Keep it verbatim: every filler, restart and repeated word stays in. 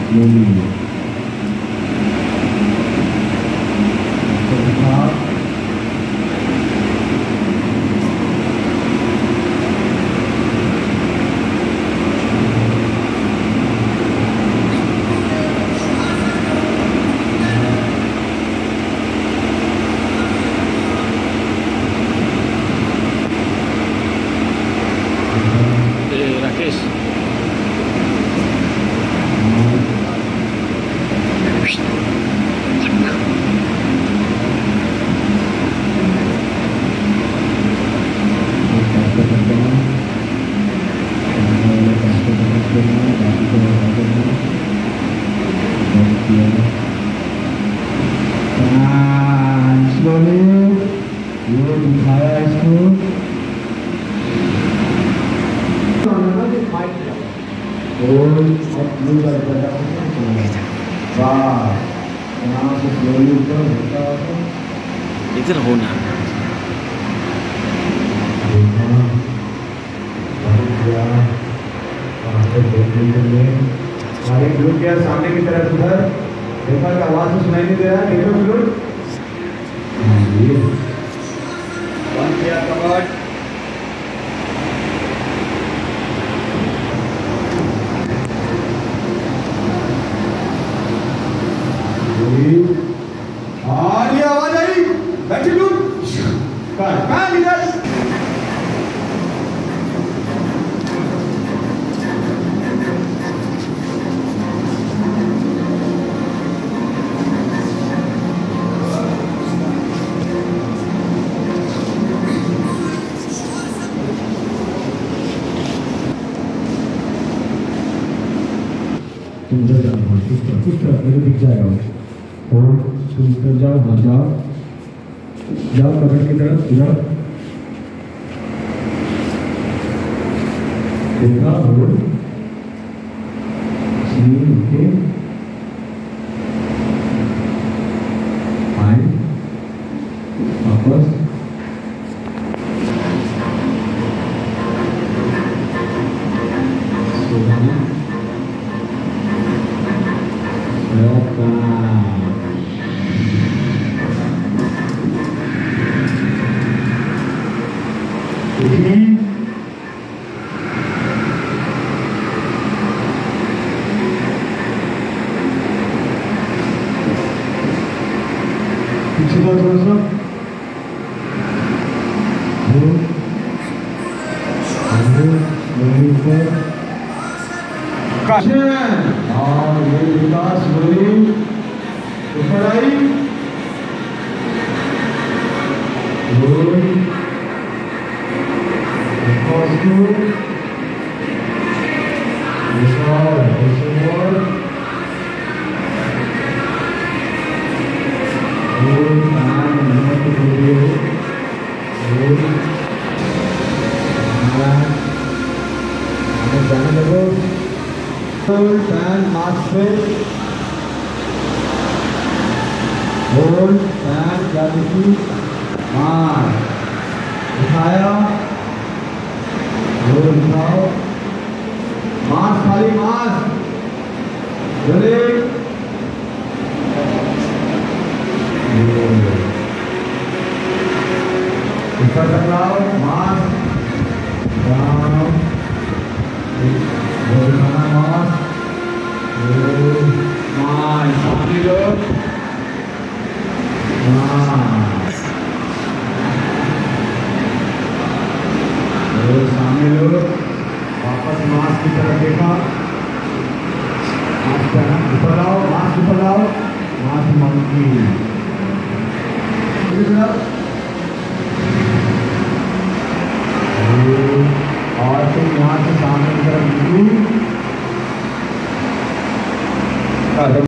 इधर होना सामने की तरफ उधर देखा कि आवाज तो सुनाई नहीं दे रहा। देखो बिल्कुल बंद किया कवर्ड। हाँ ये आवाज आई बैठी लूं कहाँ कहाँ इधर तुम उधर जाओ कुछ तरफ कुछ तरफ मेरे दिख जाएगा और तुम उधर जाओ भर जाओ जाओ कबड़ की तरफ जाओ देखा और सीन के आए वापस पीछे जाओ थोड़ा सा और ये विकास बोली ऊपर आई जाने लगो फैन मास्क पे होल्ड फैन ग्रेविटी मार उठाया होल्ड उठाओ मास्क खाली मास्क बोले ऊपर टकराओ मास्क डाउन बोल खाना मास्क मास्क सामने लो और सामने लो वापस मास्क की तरफ देखा मास्क पहना ऊपर आओ मास्क ऊपर आओ मास्क मंकी